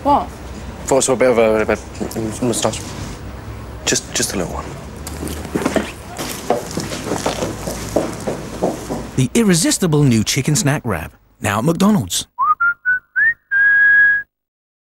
What? Thought so, a bit of a moustache. Just a little one. The irresistible new chicken snack wrap, now at McDonald's.